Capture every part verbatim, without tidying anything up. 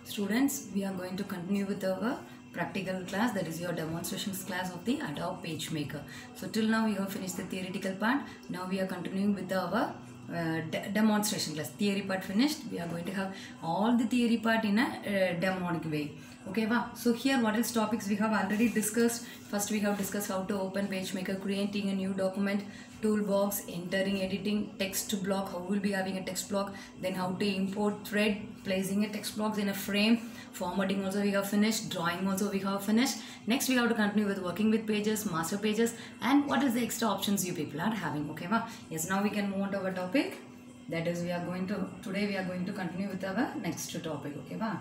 Students, we are going to continue with our practical class, that is your demonstrations class of the Adobe PageMaker. So till now we have finished the theoretical part. Now we are continuing with our uh, de demonstration class. Theory part finished. We are going to have all the theory part in a uh, demonic way. Okay, wow. So here what else topics we have already discussed. First we have discussed how to open PageMaker, creating a new document, toolbox, entering, editing, text block, how we will be having a text block, then how to import thread, placing a text blocks in a frame, formatting also we have finished, drawing also we have finished. Next we have to continue with working with pages, master pages, and what is the extra options you people are having. Okay, wow. Yes, now we can move on to our topic. That is, we are going to, today we are going to continue with our next topic. Okay, wow.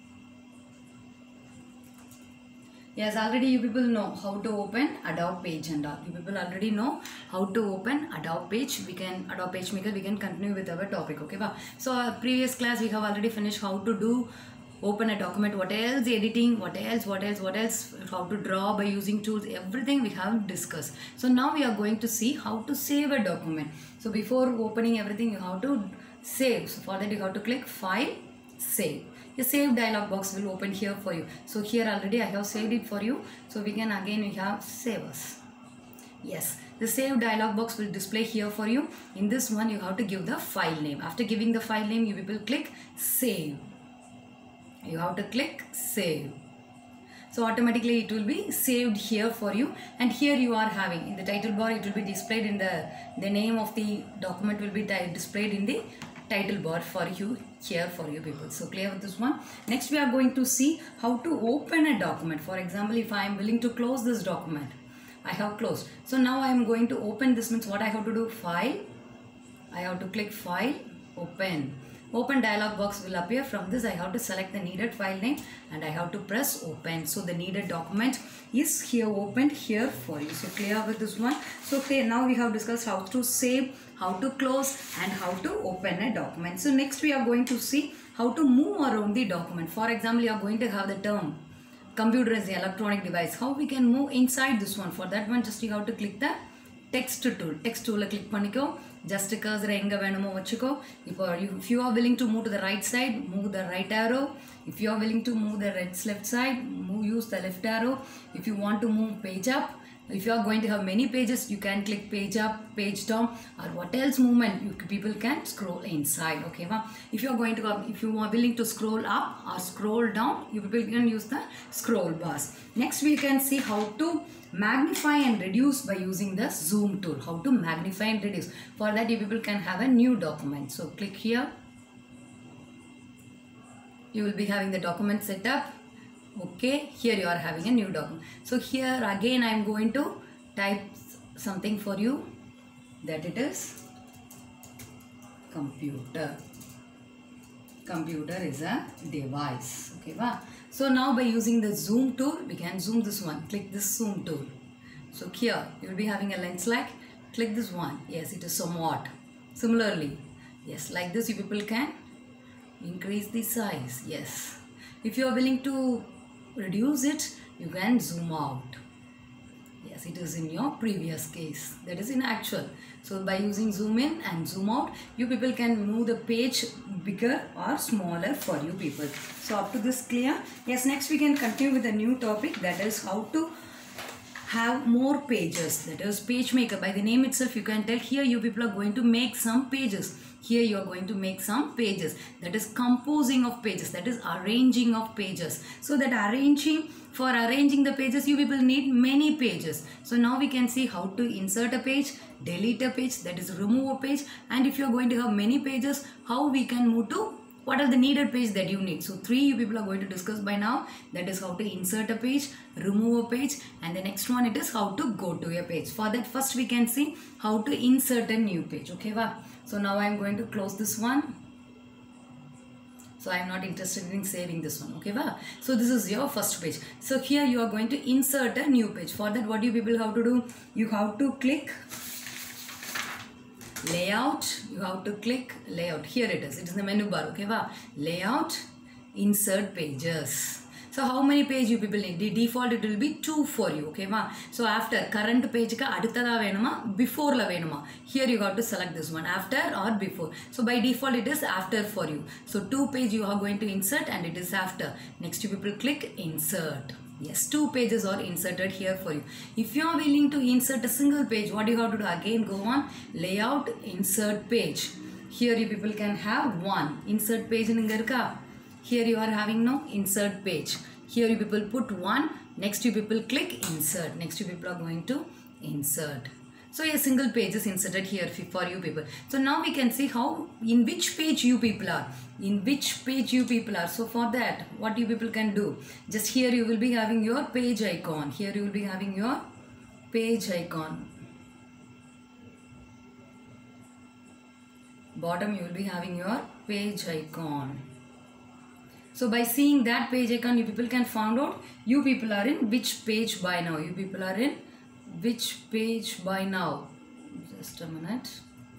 Yes, already you people know how to open Adobe Page and all. You people already know how to open Adobe Page. We can, Adobe PageMaker, we can continue with our topic. Okay, wow. So uh, previous class we have already finished how to do open a document, what else editing, what else, what else, what else, how to draw by using tools, everything we have discussed. So now we are going to see how to save a document. So before opening everything, you have to save. So for that you have to click File, Save. A save dialog box will open here for you. So here already I have saved it for you. So we can again we have save as. Yes, the save dialog box will display here for you. In this one you have to give the file name. After giving the file name, you people click save. You have to click save. So automatically it will be saved here for you, and here you are having in the title bar, it will be displayed in the the name of the document will be displayed in the title bar for you here for you people. So clear with this one. Next we are going to see how to open a document. For example, if I am willing to close this document, I have closed. So now I am going to open this, means what I have to do, file, I have to click file, open. Open dialog box will appear. From this I have to select the needed file name and I have to press open. So the needed document is here opened here for you. So clear with this one. So okay, now we have discussed how to save, how to close, and how to open a document. So next we are going to see how to move around the document. For example, you are going to have the term computer as the electronic device. How we can move inside this one? For that one, just you have to click the text tool. Text tool click paniko. Just cursor enga venumo vachiko. If you are willing to move to the right side, move the right arrow. If you are willing to move the left side, move use the left arrow. If you want to move page up, if you are going to have many pages, you can click page up, page down, or what else movement you people can scroll inside. Okay, ma? If you are going to, if you are willing to scroll up or scroll down, you people can use the scroll bars. Next, we can see how to magnify and reduce by using the zoom tool. How to magnify and reduce. For that, you people can have a new document. So click here. You will be having the document set up. Okay, here you are having a new document. So here again I am going to type something for you, that it is computer. Computer is a device. Okay, wow. So now by using the zoom tool, we can zoom this one. Click this zoom tool. So here you will be having a lens like. Click this one. Yes, it is somewhat. Similarly, yes, like this you people can increase the size. Yes. If you are willing to reduce it, you can zoom out. Yes, it is in your previous case, that is in actual. So by using zoom in and zoom out, you people can move the page bigger or smaller for you people. So up to this clear? Yes, next we can continue with a new topic, that is how to have more pages. That is PageMaker. By the name itself you can tell here you people are going to make some pages. Here you are going to make some pages. That is composing of pages. That is arranging of pages. So that arranging, for arranging the pages, you people need many pages. So now we can see how to insert a page, delete a page, that is remove a page. And if you are going to have many pages, how we can move to what are the needed page that you need. So three you people are going to discuss by now. That is how to insert a page, remove a page, and the next one it is how to go to a page. For that first we can see how to insert a new page. Okay, wow. So now I am going to close this one. So I am not interested in saving this one. Okay, wow. So this is your first page. So here you are going to insert a new page. For that what you people have to do? You have to click layout. You have to click layout. Here it is. It is the menu bar. Okay, wow. Layout, insert pages. So how many page you people need? The default it will be two for you. Okay ma? So after current page ka adutha venuma before la venuma. Here you got to select this one, after or before. So by default it is after for you. So two page you are going to insert and it is after. Next you people click insert. Yes, two pages are inserted here for you. If you are willing to insert a single page, what you have to do? Again go on layout, insert page. Here you people can have one insert page in Ingarka. Here you are having no insert page. Here you people put one. Next you people click insert. Next you people are going to insert. So a single page is inserted here for you people. So now we can see how in which page you people are. In which page you people are. So for that, what you people can do? Just here you will be having your page icon. Here you will be having your page icon. Bottom you will be having your page icon. So by seeing that page icon, you people can find out you people are in which page by now. You people are in which page by now. Just a minute.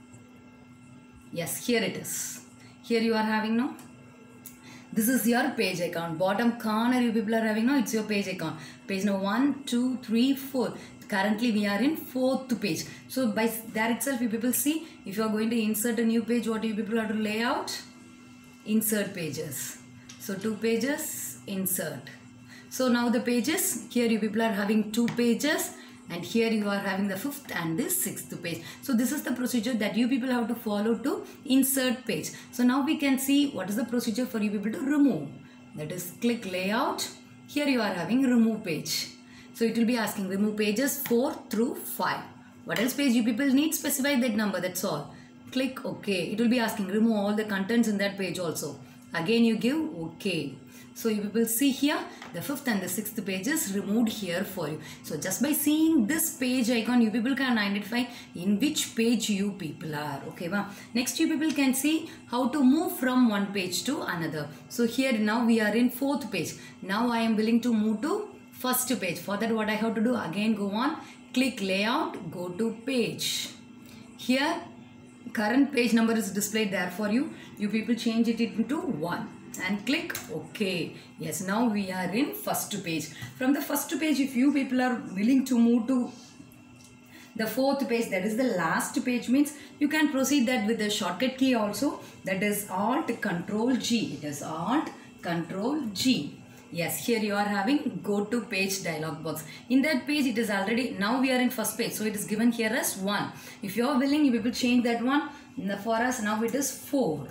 Yes, here it is. Here you are having no. This is your page icon. Bottom corner you people are having no. It's your page icon. Page number one, two, three, four. Currently we are in fourth page. So by that itself you people see, if you are going to insert a new page, what you people have to lay out? Insert pages. So two pages, insert. So now the pages, here you people are having two pages and here you are having the fifth and the sixth page. So this is the procedure that you people have to follow to insert page. So now we can see what is the procedure for you people to remove. That is click layout. Here you are having remove page. So it will be asking remove pages four through five. What else page you people need? Specify that number, that's all. Click OK. It will be asking remove all the contents in that page also. Again you give OK. So you people see here the fifth and the sixth pages removed here for you. So just by seeing this page icon, you people can identify in which page you people are. Okay, wow. Next you people can see how to move from one page to another. So here now we are in fourth page. Now I am willing to move to first page. For that what I have to do? Again go on, click layout, go to page. Here current page number is displayed there for you. You people change it into one and click OK. Yes, now we are in first page. From the first page, if you people are willing to move to the fourth page, that is the last page, means you can proceed that with the shortcut key also. That is Alt Control G. It is Alt Control G. Yes, here you are having go to page dialog box. In that page it is already, now we are in first page, so it is given here as one. If you are willing, you will change that one. For us now it is four.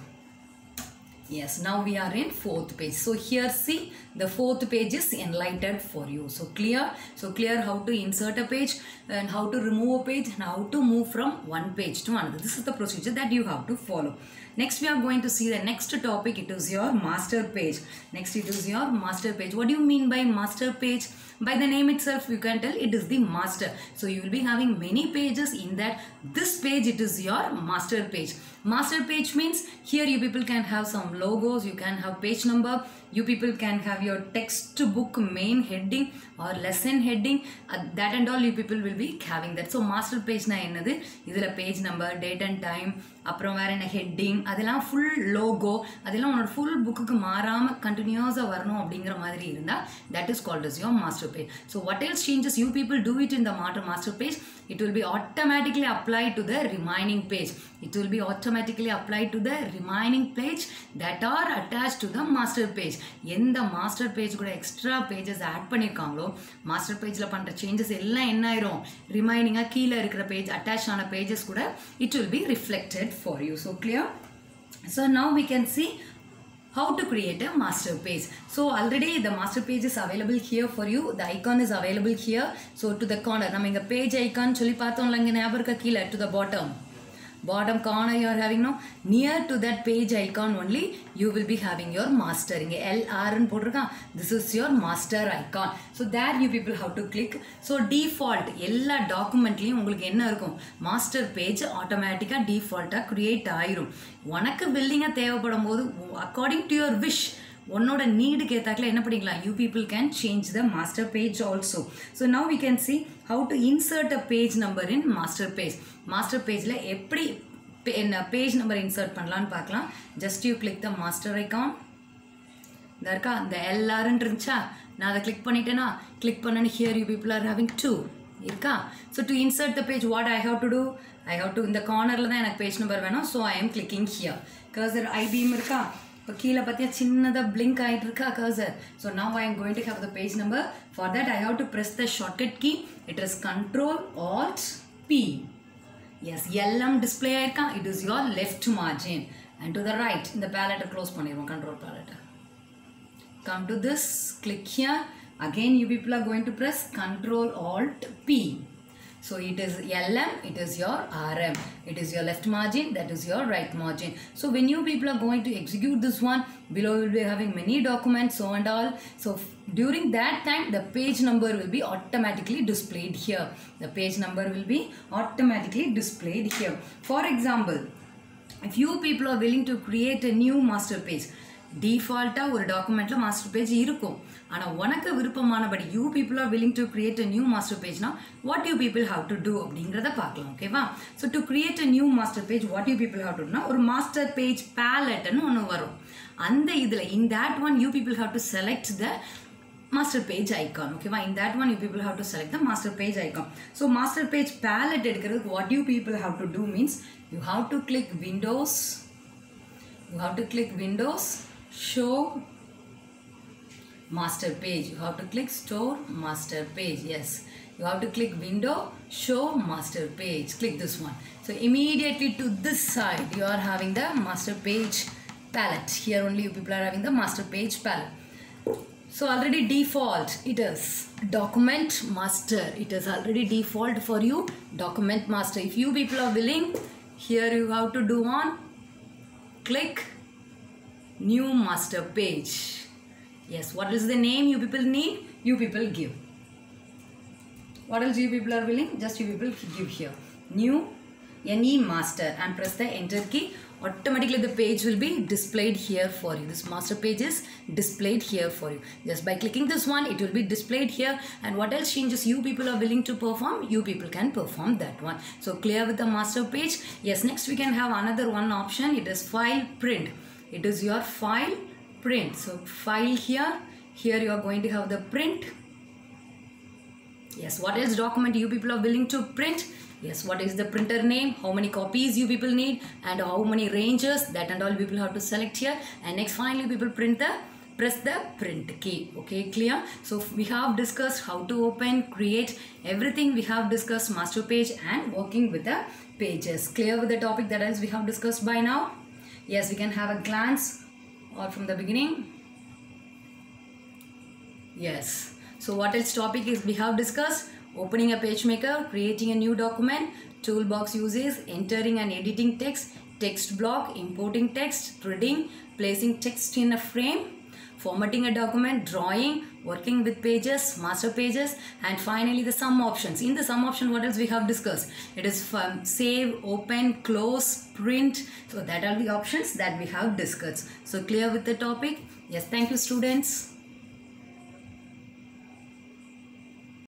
Yes, now we are in fourth page. So here see the fourth page is enlightened for you. So clear. So clear how to insert a page and how to remove a page and how to move from one page to another. This is the procedure that you have to follow. Next we are going to see the next topic. It is your master page. Next it is your master page. What do you mean by master page? By the name itself you can tell it is the master. So you will be having many pages in that. This page it is your master page. Master page means here you people can have some logos, you can have page number, you people can have your textbook main heading or lesson heading, uh, that and all you people will be having that. So master page na ennadu idhula page number, date and time, அப்புறம் வேற என்ன heading, அதெல்லாம் full logo, அதெல்லாம் உன்னோட full புக்குக்கு மாறாமல் கண்டினியூஸாக வரணும் அப்படிங்கிற மாதிரி இருந்தால் that is called is your master page. So what else changes you people do it in the master master page, it will be automatically applied to the remaining page. It will be automatically applied to the remaining page that are attached to the master page. எந்த master page கூட extra pages add பண்ணியிருக்காங்களோ master பேஜில் பண்ணுற changes எல்லாம் என்ன ஆயிரும், ரிமைனிங்காக கீழே இருக்கிற பேஜ் அட்டாச் ஆன பேஜஸ் கூட it will be reflected for you. So clear? So now we can see how to create a master page. So already the master page is available here for you. The icon is available here. So to the corner, நம்ம இங்க page icon சொல்லி பார்த்தோம்ல, இங்க ஞாபகம் இருக்கா, கீழே to the bottom. Bottom corner you are having no, near to that page icon only you will be having your master. இங்க L R ன்னு போட்டிருக்கான், this is your master icon. So there you people have to click. So default எல்லா டாக்குமெண்ட்லையும் உங்களுக்கு என்ன இருக்கும், master page ஆட்டோமேட்டிக்காக டிஃபால்ட்டாக create ஆயிரும். உனக்கு பில்டிங்காக தேவைப்படும் போது according to your wish, உன்னோட நீடுக்கு ஏற்றாக்கில் என்ன பண்ணிக்கலாம், you people can change the master page also. So now we can see how to insert a page number in master page. Master pageல எப்படி பேஜ் நம்பர் இன்சர்ட் பண்ணலான்னு பார்க்கலாம். Just you click the master icon. இந்த இருக்கா இந்த எல்லாருன்னு இருந்துச்சா நான் அதை click பண்ணிட்டேன்னா கிளிக் பண்ணேன்னு here you people are having two இருக்கா so to insert the page what I have to do I have to இந்த கார்னரில் தான் எனக்கு பேஜ் நம்பர் வேணும் so I am clicking here cursor I-beam இருக்கா இப்போ கீழே பார்த்தியா சின்னதாக blink ஆகிட்டு இருக்கா cursor so now I am going to have the page number for that I have to press the shortcut key it is control alt P yes L M display ஆயிருக்கா it is your left margin and to the right இந்த palette close பண்ணிடுவோம் control palette come to this click here again you people are going to press control alt P so it is L M it is your R M it is your left margin that is your right margin so when you people are going to execute this one below you will be having many documents so and all so during that time the page number will be automatically displayed here the page number will be automatically displayed here for example if you people are willing to create a new master page default-ஆக ஒரு டாக்குமெண்ட்டில் master page இருக்கும் ஆனால் உனக்கு விருப்பமானபடி you people are willing to create a new master பேஜ்னா what you people have to do அப்படிங்கிறத பார்க்கலாம் ஓகேவா so to create a new master page what you people have டுனா ஒரு மாஸ்டர் பேஜ் பேலட்னு ஒன்று வரும் அந்த இதில் in that one you people have to select the master page icon okay in that one you people have to select the master page icon so master page palette எடுக்கிறதுக்கு what you people have to do means you have to click windows you have to click windows show master page you have to click store master page yes you have to click window show master page click this one so immediately to this side you are having the master page palette here only you people are having the master page palette so already default it is document master it is already default for you document master if you people are willing here you have to do on click new master page yes what is the name you people need you people give what else you people are willing just you people give here new any master and press the enter key automatically the page will be displayed here for you this master page is displayed here for you just by clicking this one it will be displayed here and what else changes you people are willing to perform you people can perform that one so clear with the master page yes next we can have another one option it is file print it is your file print so file here here you are going to have the print yes what else document you people are willing to print yes what is the printer name how many copies you people need and how many ranges that and all people have to select here and next finally people print the press the print key okay clear so we have discussed how to open create everything we have discussed master page and working with the pages clear with the topic that else we have discussed by now yes we can have a glance or from the beginning yes so what else topic is we have discussed opening a PageMaker, creating a new document, toolbox uses, entering and editing text, text block, importing text, threading, placing text in a frame, formatting a document, drawing, working with pages, master pages, and finally the sum options. In the sum option, what else we have discussed? It is from save, open, close, print. So that are the options that we have discussed. So clear with the topic? Yes, thank you students.